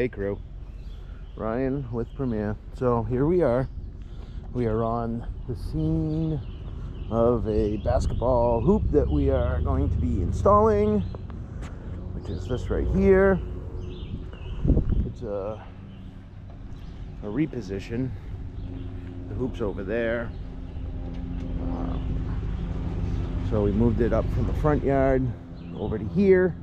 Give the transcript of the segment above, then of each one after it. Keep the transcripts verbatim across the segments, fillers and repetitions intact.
Hey crew, Ryan with Premier. So here we are. We are on the scene of a basketball hoop that we are going to be installing, which is this right here. It's a, a reposition. The hoop's over there. Um, so we moved it up from the front yard over to here.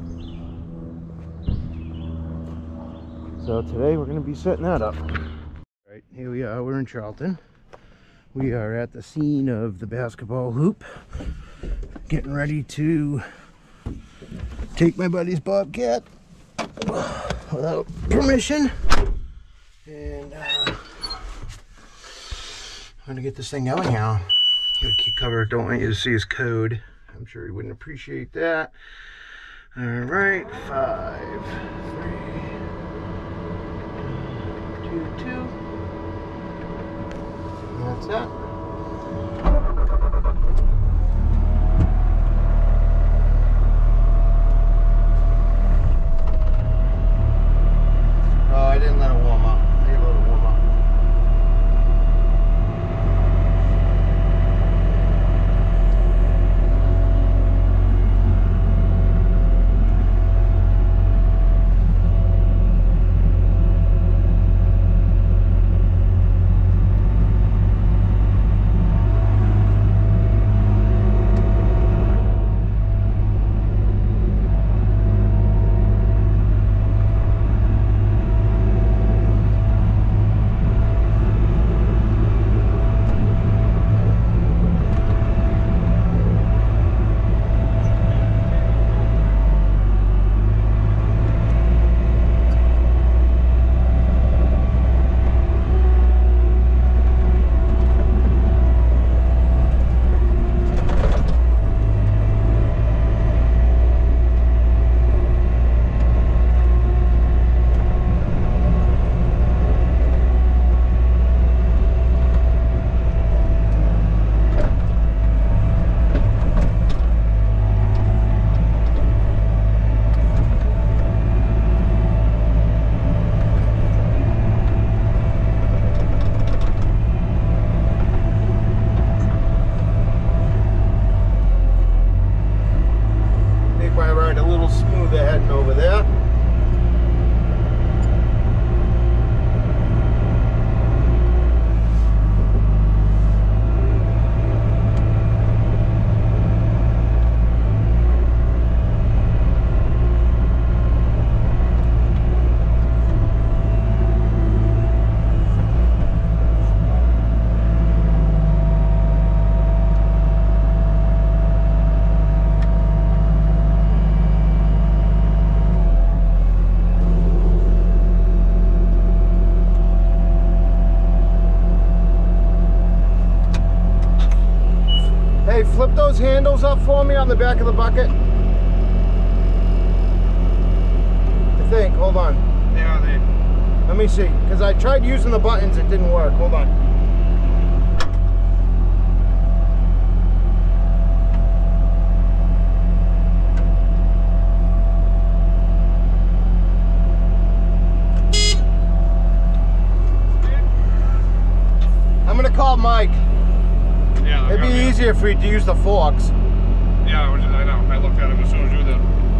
So today we're going to be setting that up. Right, here we are, we're in Charlton. We are at the scene of the basketball hoop. Getting ready to take my buddy's Bobcat without permission. And uh, I'm going to get this thing going now. Gotta keep cover, don't want you to see his code. I'm sure he wouldn't appreciate that. All right, five, three, two, two. That's that. Oh, I didn't let it warm up. I let it warm up. Flip those handles up for me on the back of the bucket. I think, hold on. Yeah, they... Let me see, because I tried using the buttons, it didn't work. Hold on. I'm gonna call Mike. Yeah, it'd be easier if we'd use the forks. Yeah, I know. I looked at him as soon as you did.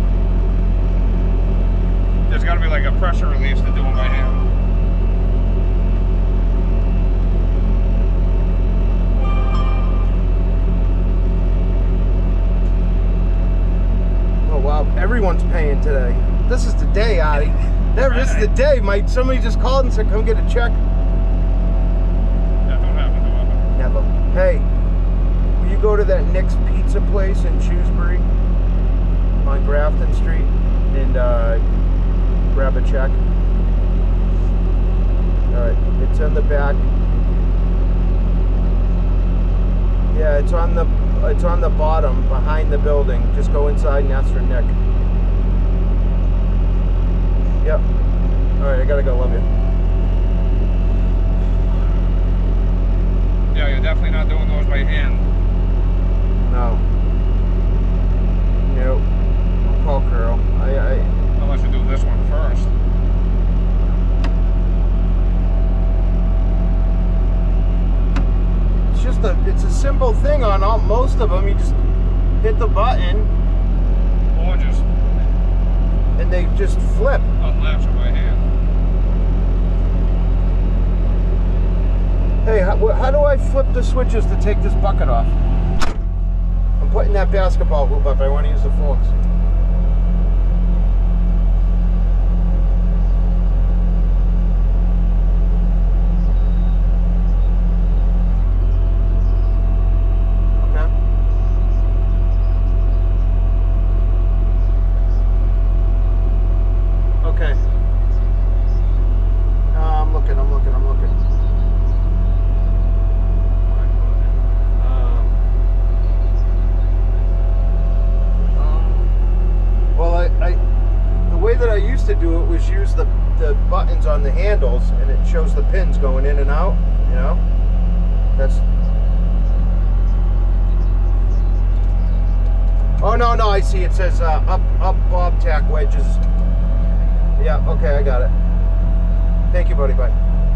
There's got to be like a pressure release to do it by hand. Oh wow, everyone's paying today. This is the day, Adi. Never, this is the day. My somebody just called and said, "Come get a check." That don't happen too often. Never. Hey. You go to that Nick's Pizza place in Shrewsbury on Grafton Street and uh, grab a check. Alright, it's in the back. Yeah, it's on the it's on the bottom behind the building. Just go inside and ask for Nick. Yep. Alright, I gotta go. Love you. Yeah, you're definitely not doing those by hand. No. Nope. I'll call Carl. I, I... Unless you do this one first. simple thing on all, most of them. You just hit the button Or just and they just flip. unlatch it by hand. Hey, how, how do I flip the switches to take this bucket off? I'm putting that basketball hoop up. I want to use the forks. Okay. Okay. Uh, I'm looking, I'm looking, I'm looking. Um, um, well, I, I, the way that I used to do it was use the, the buttons on the handles, and it shows the pins going in and out, you know? That's... Oh, no, no, I see. It says uh, up, up bob tack wedges. Yeah, okay, I got it. Thank you, buddy. Bye.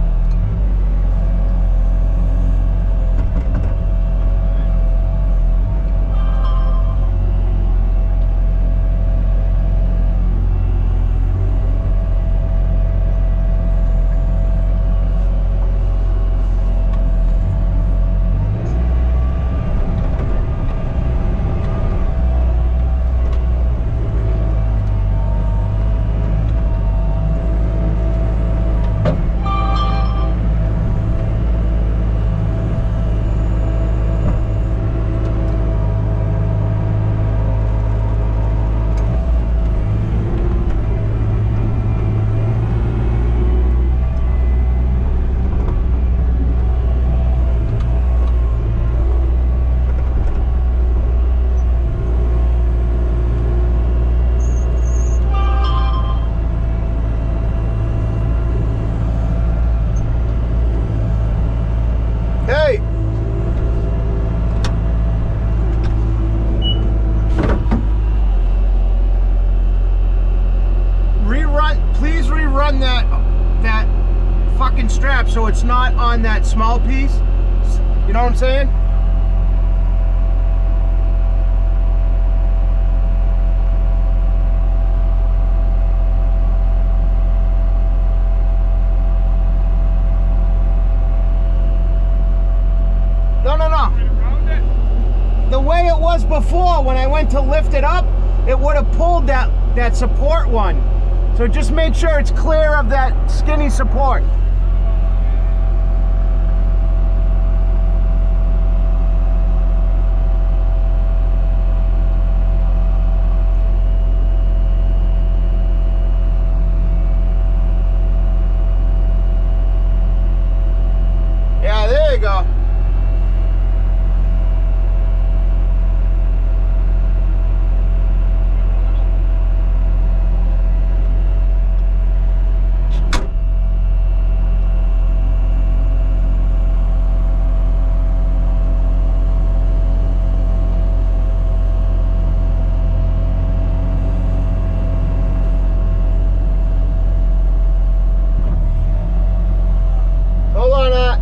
Strap so it's not on that small piece. You know what I'm saying? No, no, no. The way it was before, when I went to lift it up, it would have pulled that, that support one. So just make sure it's clear of that skinny support. Go. Hold on, uh.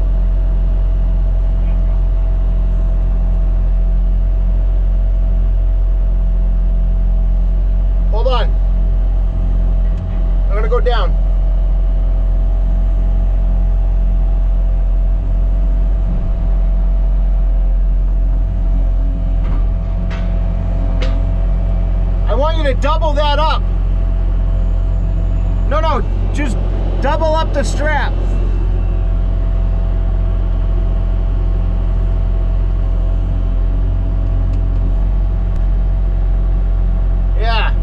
Hold on. I'm gonna go down. I want you to double that up. No, no, just double up the strap. Yeah.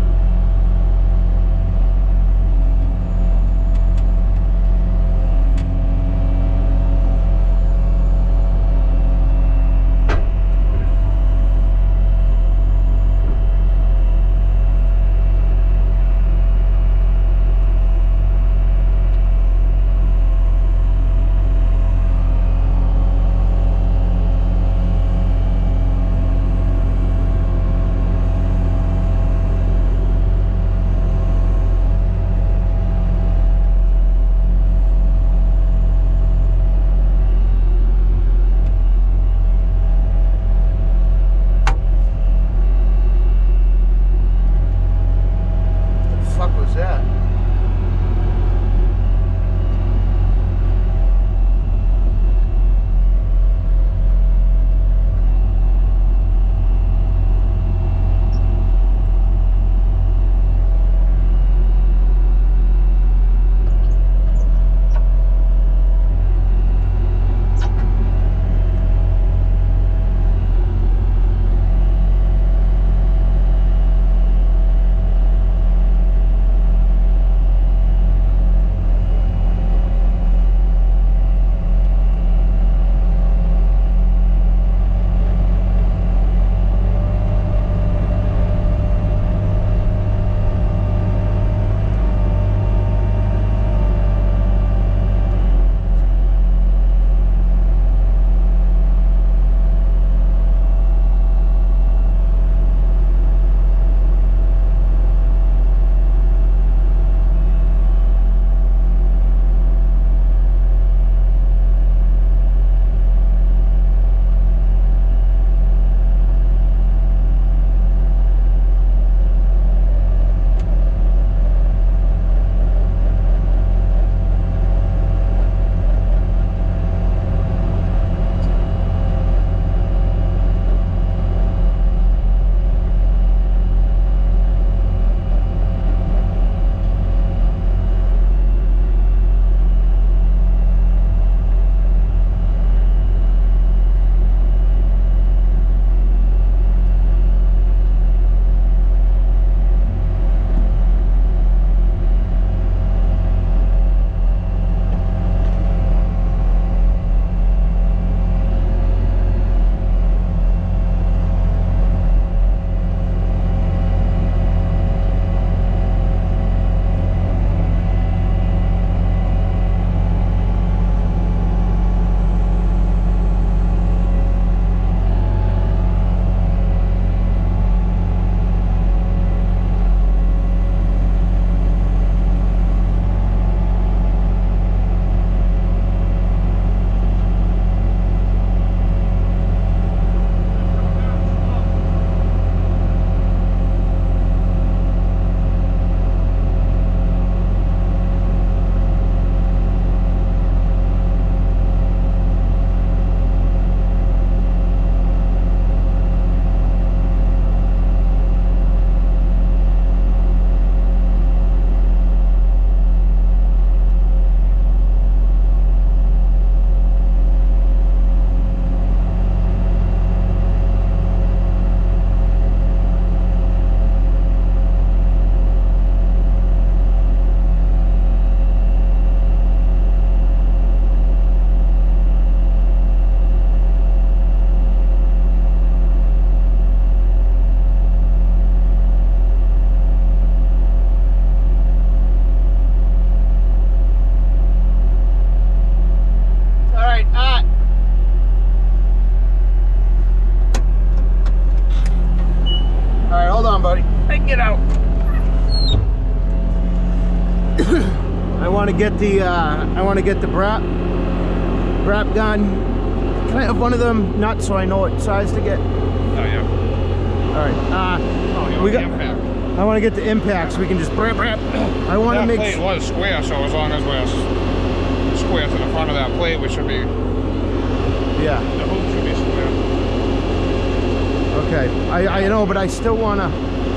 to get the uh, I want to get the brap brap gun. Can I have one of them nuts so I know what size to get? Oh yeah. All right. Uh, Oh, you want we the got. impact? I want to get the impact so we can just brap brap. I want to That make. plate was square, so as long as we're s- square to the front of that plate, we should be. Yeah. The hoop should be square. Okay. I I know, but I still want to.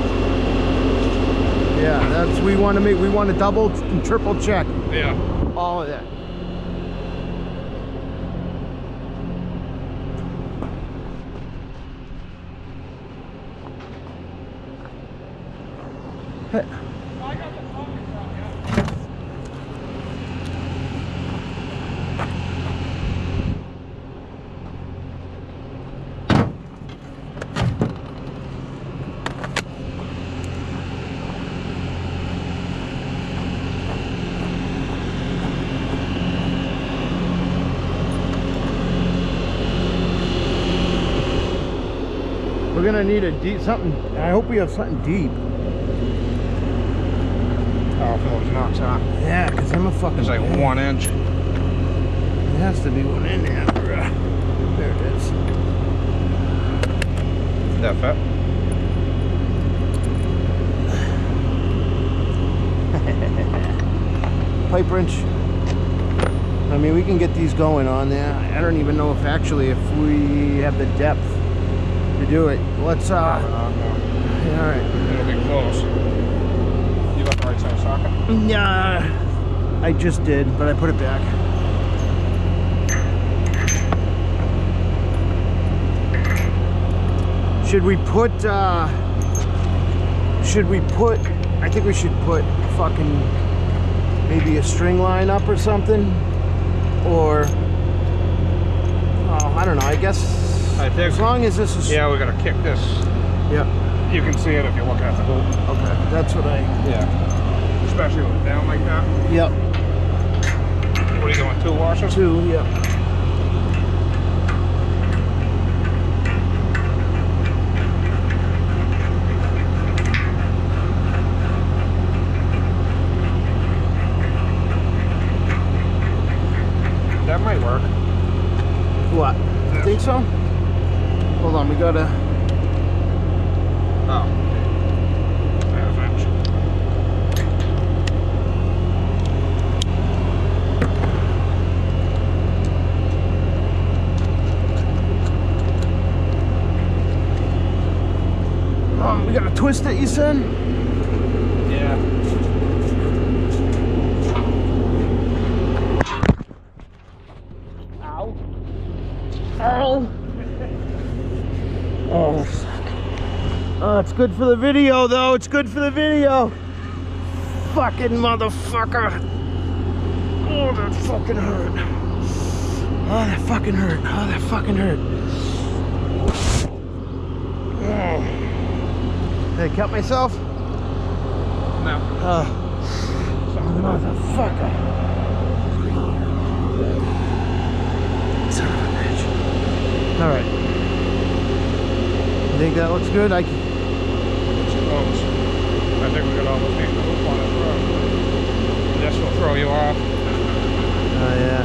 Yeah, that's we want to make. We want to double and triple check Yeah. all of that. Hey. We're gonna need a deep something. I hope we have something deep. Oh, Phillips knocks out. Yeah, cause I'm a fucking. It's like pig. one inch. There has to be one in there. There it is. That fit? Pipe wrench. I mean, we can get these going on there. I don't even know if actually if we have the depth to do it. Let's uh. Uh, no. Yeah, all right. It'll be close. You got the right side socket? Nah, I just did, but I put it back. Should we put, uh, should we put, I think we should put fucking maybe a string line up or something? Or, oh, I don't know, I guess, I think. as long as this is, Yeah, we're gonna kick this. yep, You can see it if you look at the hoop. okay, that's what I, Yeah. Especially with it down like that. yep, What are you doing, two washers? two, yep. That might work. What? Yeah. Think so? Hold on, we gotta. Oh. Half inch. Um, we gotta twist it, you said? Yeah. Ow. Ow. Oh, fuck. Oh, it's good for the video, though. It's good for the video. Fucking motherfucker. Oh, that fucking hurt. Oh, that fucking hurt. Oh, that fucking hurt. Oh. Did I cut myself? No. Oh, motherfucker. Son of a bitch. All right. You think that looks good? I can. It's close. I think we could almost make the hoop on it through. This will throw you off. Oh yeah.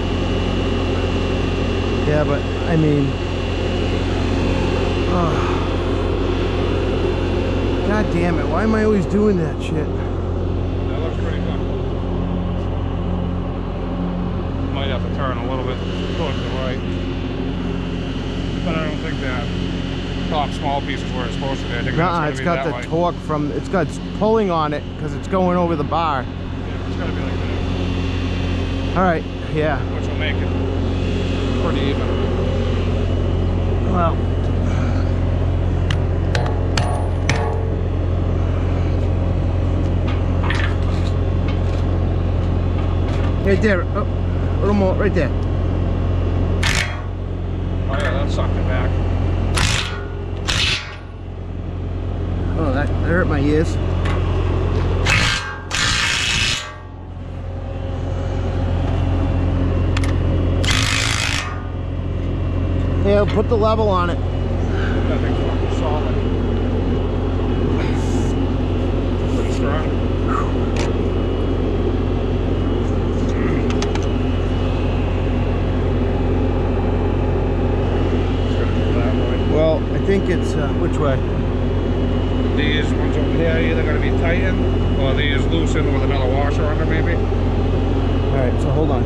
Yeah, but I mean. Oh. God damn it! Why am I always doing that shit? That looks pretty good. Might have to turn a little bit towards the right. But I don't think that top small piece is where it's supposed to be. I think Nah, that's it's gonna got be the that way. torque from. It's got it's pulling on it because it's going over the bar. Yeah, it's gotta be like that. All right. Yeah. Which will make it pretty even. Well. Right there. Oh, a little more. Right there. Oh yeah, that sucked it back. Oh, that, that hurt my ears. Yeah, put the level on it. That thing's fucking solid. Pretty strong. think it's, uh, which way? These ones over here are either going to be tightened or these loosened with another washer under maybe. Alright, so hold on.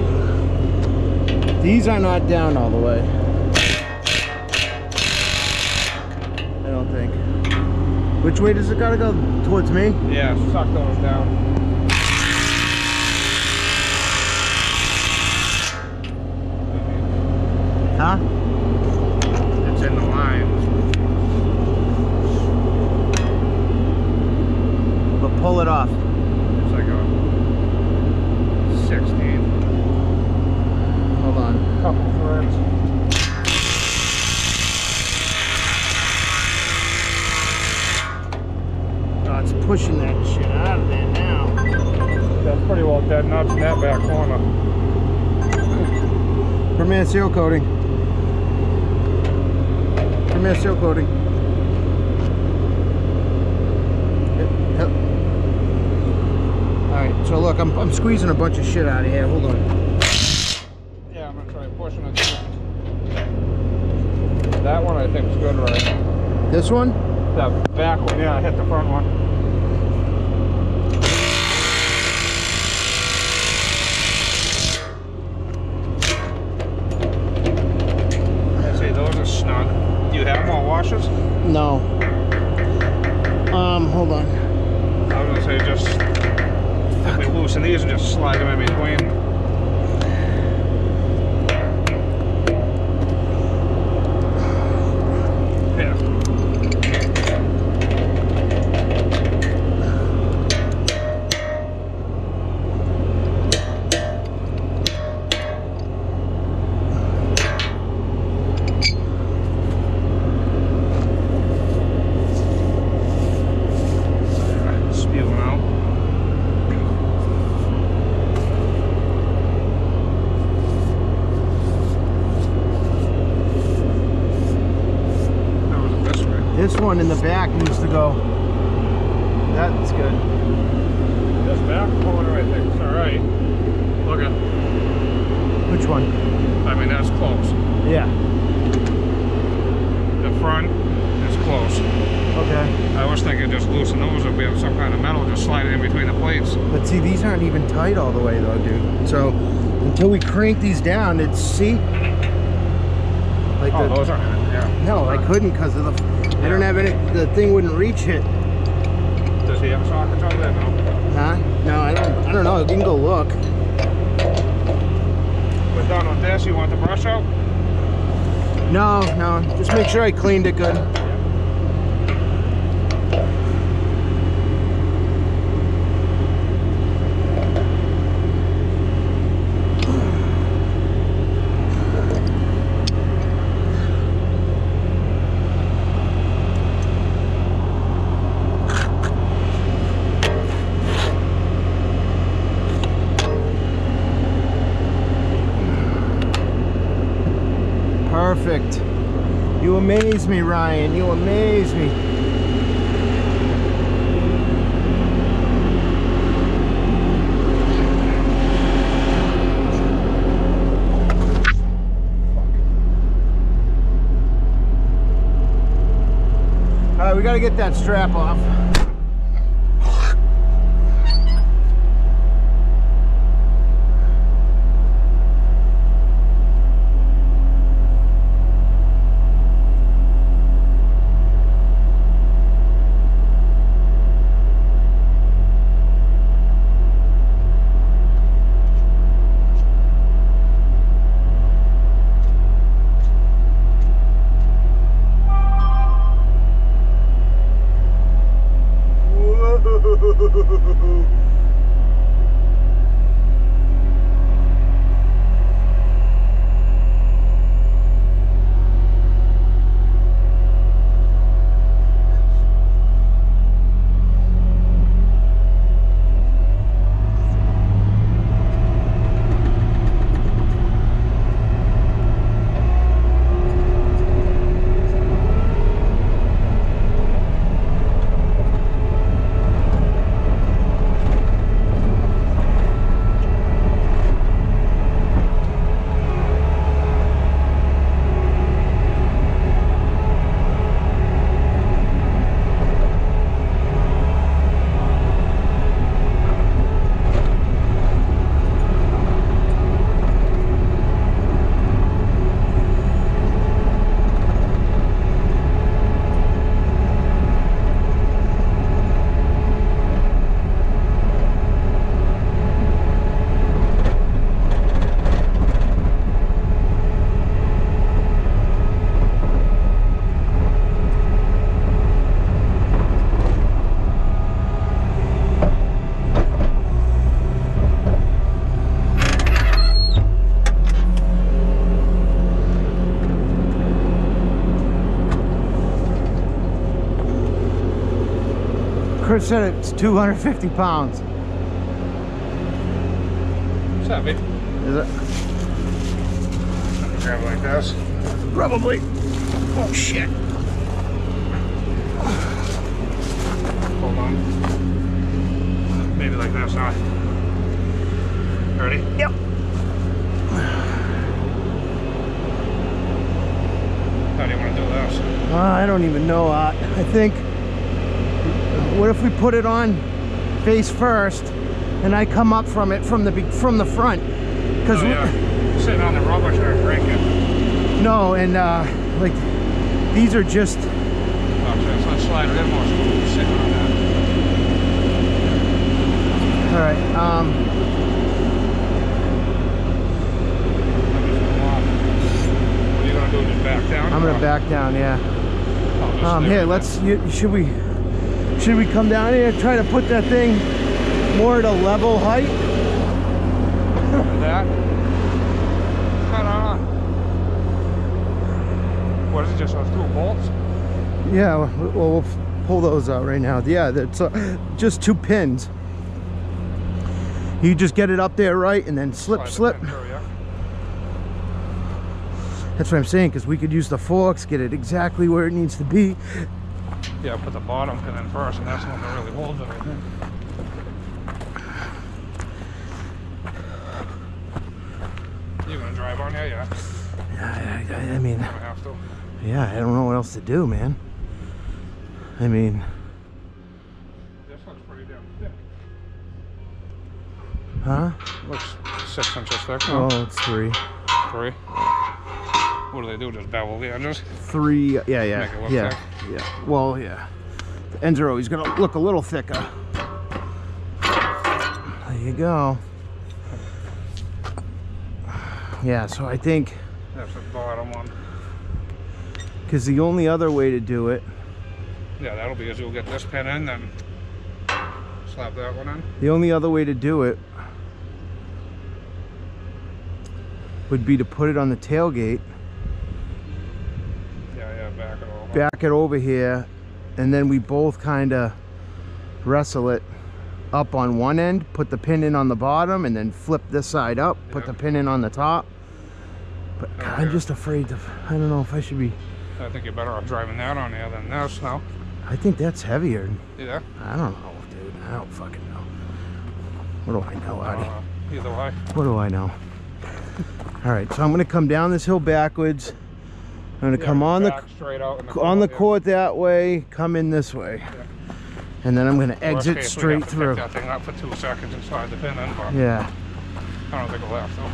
These are not down all the way. I don't think. Which way does it gotta go? Towards me? Yeah, suck those down. Huh? It's in the line. But pull it off. It's like a sixteen. Hold on. Couple threads. Oh, it's pushing that shit out of there now. That's pretty well dead nuts in that back corner. Premier seal coating. Premier seal coating. Yep, yep. Alright, so look, I'm, I'm squeezing a bunch of shit out of here. Hold on. Yeah, I'm gonna try pushing it. That one I think is good right now. This one? That back one, yeah, I hit the front one. I see those are snug. Do you have more washers? No. Um, hold on. I was gonna say just if we loosen these and just slide them in between. Yeah. Spewing out. This one in the back needs to go. That's good. This back corner, I think, is alright. Look at. Which one? I mean, that's close. Yeah. The front is close. Okay. I was thinking just loosen those if we have some kind of metal, just slide it in between the plates. But see, these aren't even tight all the way though, dude. So until we crank these down, it's, see? Like Oh, the, those aren't. Yeah. no, I couldn't because of the, I don't have any, the thing wouldn't reach it. Does he have sockets over there? No. Huh? No, I don't, I don't know. You can go look. We're done with this. You want the brush out? No, no. Just make sure I cleaned it good. Perfect. You amaze me, Ryan. You amaze me. All right, we got to get that strap off. Chris said it's two hundred fifty pounds. It's heavy. Is it? Grab it like this. Probably. Oh shit. Hold on. Maybe like this, huh? Ready? Yep. How do you want to do this? Uh, I don't even know. Uh, I think, what if we put it on face first, and I come up from it from the be- from the front? Because oh, yeah. Sitting on the rubber trying to break it. No, and uh, like these are just. Okay, so let's slide it in more. So we're sitting on that. All right. Um. What are you gonna do? Just back down? I'm gonna back down. Yeah. Um. Here, let's. You, should we? Should we come down here and try to put that thing more at a level height? That? I don't know. What is it? Just those two bolts? Yeah. Well, we'll pull those out right now. Yeah. That's uh, just two pins. You just get it up there right, and then slip, slip. Through, yeah. That's what I'm saying, because we could use the forks, get it exactly where it needs to be. Yeah, put the bottom pin in first, and that's the one that really holds everything. You gonna drive on here? Yeah. Yeah, I, I, I mean, I have to. yeah, I don't know what else to do, man. I mean, This looks pretty damn thick. huh? Looks six inches thick. Oh, No? it's three. Three. What do they do? Just bevel the edges? Three, yeah, yeah, Make it look yeah, thick? yeah. Well, yeah. The ends are always gonna look a little thicker. There you go. Yeah, so I think, That's the bottom one. because the only other way to do it, Yeah, that'll be as you'll get this pin in, then slap that one in. the only other way to do it would be to put it on the tailgate, Yeah, yeah, back it over. back it over here, and then we both kind of wrestle it up on one end, put the pin in on the bottom, and then flip this side up, put Yeah. the pin in on the top. But Okay. I'm just afraid to, I don't know if I should be, I think you're better off driving that on there than this, no? I think that's heavier. Yeah? I don't know, dude. I don't fucking know. What do I know, Artie? Uh, either way. What do I know? All right, so I'm gonna come down this hill backwards. I'm gonna Yeah, come on the back straight out in the on the yeah. court that way, come in this way, Yeah. and then I'm gonna Worst exit case, we straight have to through. Pick that thing up for two seconds and slide the pin in, but Yeah. I don't think it'll have to.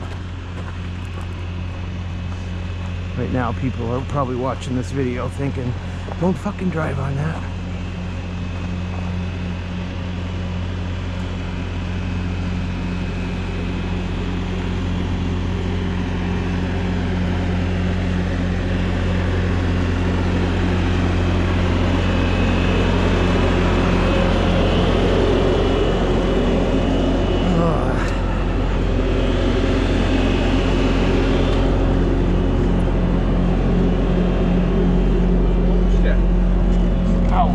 Right now, people are probably watching this video thinking, "Don't fucking drive on that." Shit. Ow.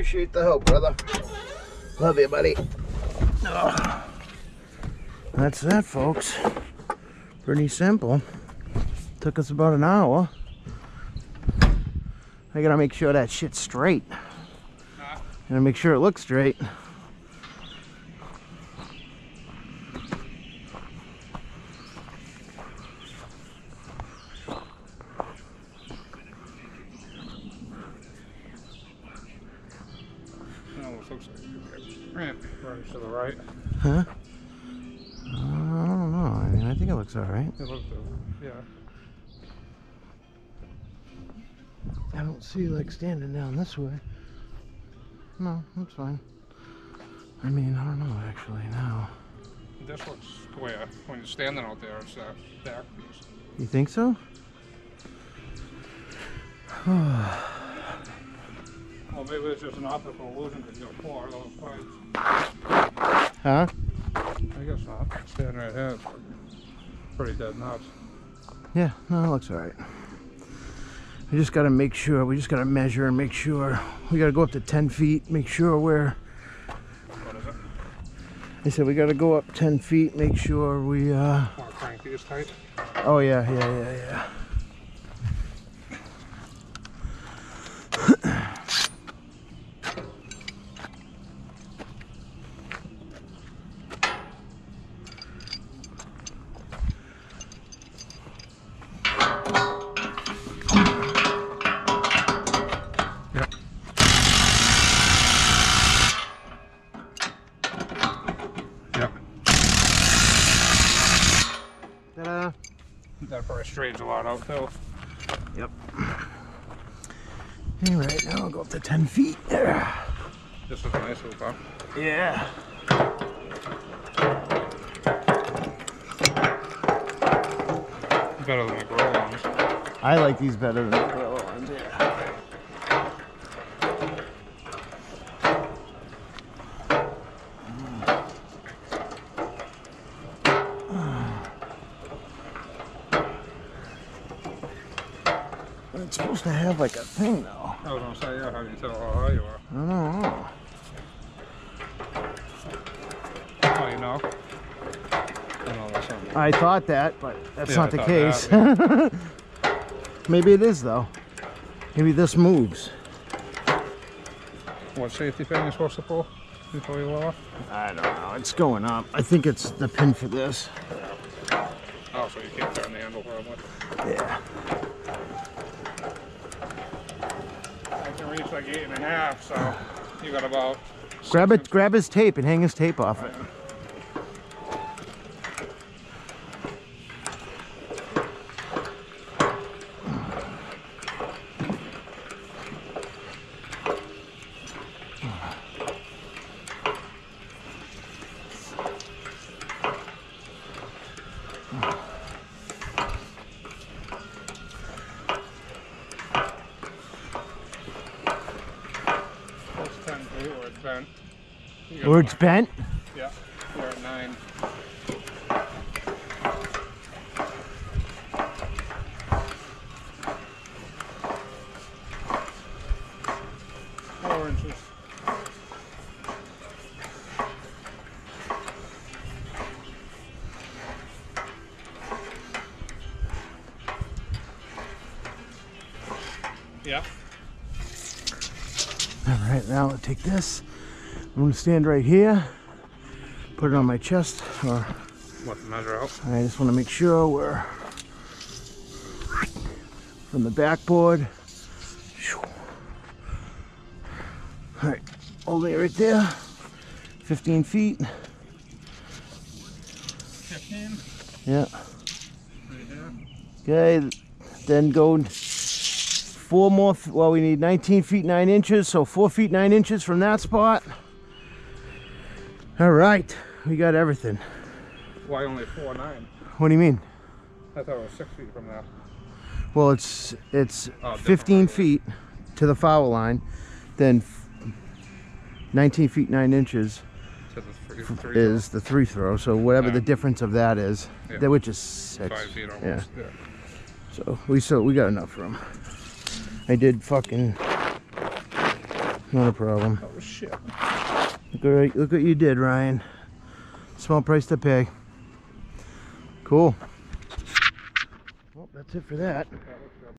Appreciate the help, brother. Love you, buddy. Oh. That's that, folks. Pretty simple. Took us about an hour. I gotta make sure that shit's straight. Huh? Gotta make sure it looks straight. Looks like right to the right. Huh? Uh, I don't know. I mean, I think it looks all right. It looks good. Yeah. I don't see like standing down this way. No, that's fine. I mean, I don't know actually now. This looks square. When you're standing out there, it's that back piece. You think so? Well, maybe it's just an optical illusion because you're poor. Those pipes. Huh? I guess not. Standing right here, it's pretty dead nuts. Yeah, no, it looks all right. We just got to make sure, we just got to measure and make sure. We got to go up to ten feet, make sure we're... What is it? I said we got to go up ten feet, make sure we... uh Our crank is tight. Oh, yeah, yeah, yeah, yeah. Ta-da. That probably straightens a lot out too. Yep. All right, now I'll go up to ten feet there. This is a nice hoop, huh? Yeah. Better than the grill ones. I like these better than the Gorilla ones, yeah. It's supposed to have like a thing though. I was gonna say, yeah, how do you tell how high you are? I don't know. Oh, you know? I know that's not I thought that, but that's Yeah, not I the thought case. that, Maybe it is though. Maybe this moves. What safety pin you're supposed to pull before you lower? I don't know. It's going up. I think it's the pin for this. Oh, so you can't turn the handle probably. Yeah. I can reach like eight and a half, so you got about... Grab it. Grab his tape and hang his tape off it. Bent. Or it's bent? Yeah, we're at nine. Four inches. Yeah. All right, now I'll take this. I'm gonna stand right here, put it on my chest, or What to measure out? I just want to make sure we're from the backboard. All right, hold it right there. fifteen feet. fifteen. Yeah. Right here. Okay. Then go four more. Well, we need nineteen feet nine inches, so four feet nine inches from that spot. All right, we got everything. Why only four nine? What do you mean? I thought it was six feet from there. Well, it's it's Oh, fifteen different, feet to the foul line, then nineteen feet nine inches To the three, three is the three throw. So whatever Yeah. the difference of that is, Yeah. that which is six. five feet almost. Yeah. Yeah. So we so we got enough room. I did fucking Not a problem. Oh shit. Look, all right, look what you did, Ryan. Small price to pay. Cool. Well, that's it for that.